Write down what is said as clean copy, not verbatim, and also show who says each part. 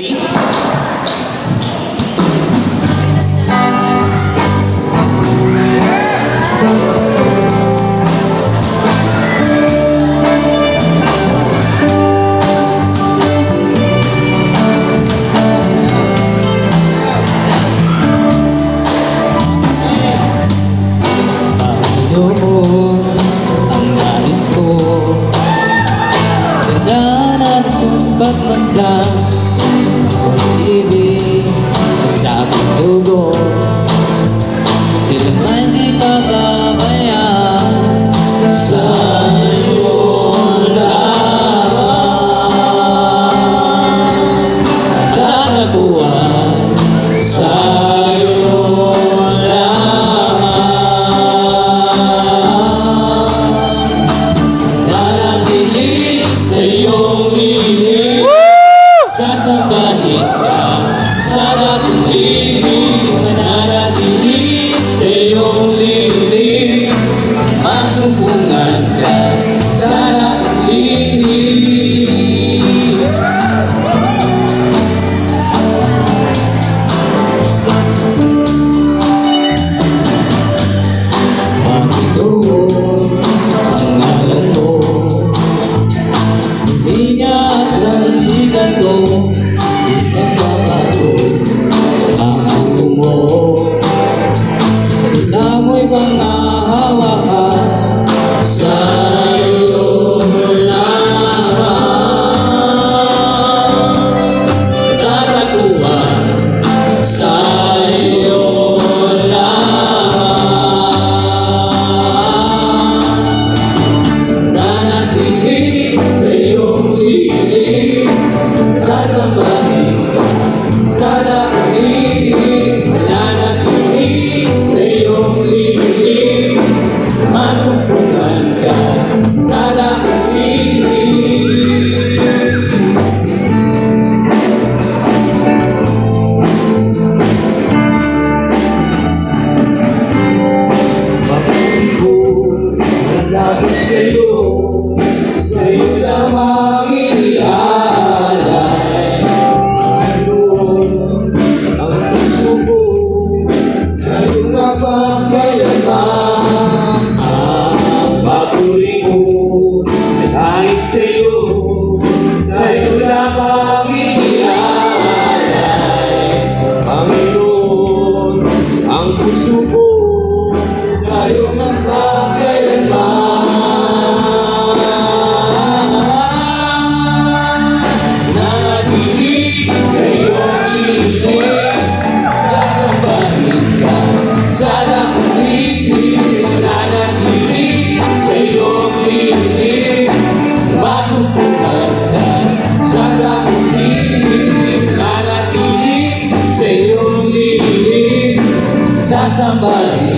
Speaker 1: Pagmasdan ang pag-ibig sa aking dugo, kailanman di pababayaan sa iyong lamang. Tataguan sa iyong lamang, nanatili sa iyong lilig. Sasabahin ka sa dakilig, nananatili sa iyong lilig. Masumpungan ka sa dakilig. Panginoon, ang ngalan mo, luminyas ng ligan ko. Sinamoy kang nahawakan sa iyong lamang, tataguan sa iyong lamang, nanatili sa iyong lilig. Sasambahin ka sa dakilig, nanatili sa iyong lilig. Masumpungan ka sa dakilig. Pag-ibig ko nalapit sa iyo lamang iniaalay. Panginoon, ang puso ko sa iyo nga pagkailanman. Ang papuri ko ay hangin sa iyo lamang iniaalay. Panginoon, ang puso ko sa iyo nga pagkailanman. Nanatili sa iyong lilig, sasambahin ka sa dakilig. Nanatili sa iyong lilig, masumpungan ka sa dakilig. Nanatili sa iyong lilig, sasambahin